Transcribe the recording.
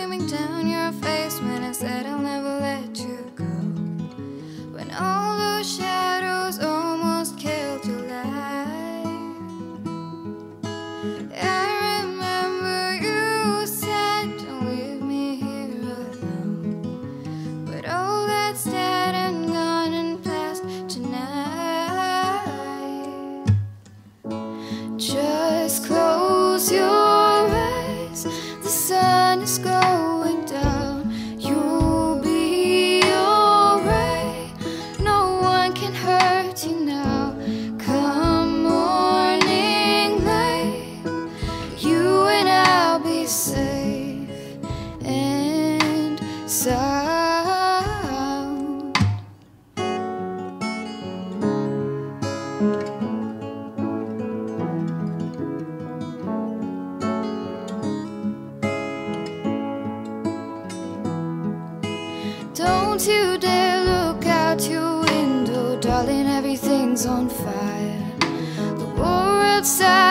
streaming down your face when I said I'll never let you go. When all those shadows almost killed your life, I remember you said don't leave me here alone. But all that's dead and gone and past tonight. Just close your eyes, the sun is going down. You'll be alright, no one can hurt you now. Come morning light, you and I'll be safe and sound. Don't you dare look out your window, darling, everything's on fire. The war outside